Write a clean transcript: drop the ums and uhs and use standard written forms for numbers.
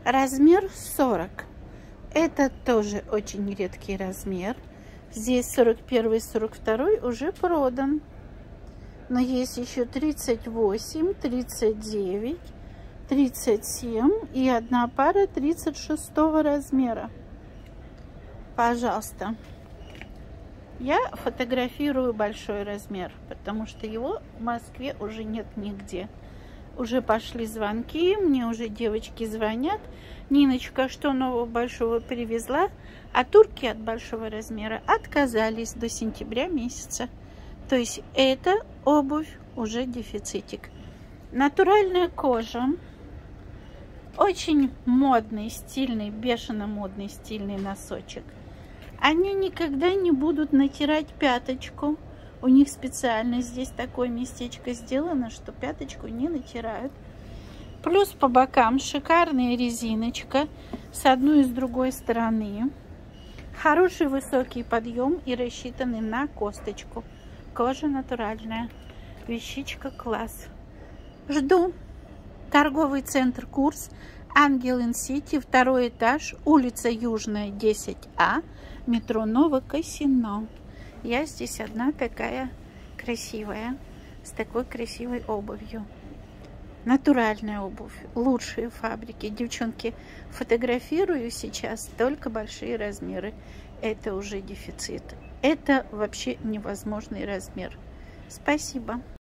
Размер 40. Это тоже очень редкий размер. Здесь 41, 42 уже продан. Но есть еще 38, 39, 37 и одна пара 36 размера. Пожалуйста. Я фотографирую большой размер, потому что его в Москве уже нет нигде. Уже пошли звонки, мне уже девочки звонят. Ниночка, что нового большого привезла? А турки от большого размера отказались до сентября месяца. То есть эта обувь уже дефицитик. Натуральная кожа. Очень модный, стильный, бешено модный, стильный носочек. Они никогда не будут натирать пяточку. У них специально здесь такое местечко сделано, что пяточку не натирают. Плюс по бокам шикарная резиночка с одной и с другой стороны. Хороший высокий подъем и рассчитанный на косточку. Кожа натуральная. Вещичка класс. Жду. Торговый центр Курс. Ангел Ин-Сити, 2 этаж, улица Южная, 10А, метро Новокосино. Я здесь одна такая красивая, с такой красивой обувью. Натуральная обувь, лучшие фабрики. Девчонки, фотографирую сейчас только большие размеры. Это уже дефицит. Это вообще невозможный размер. Спасибо.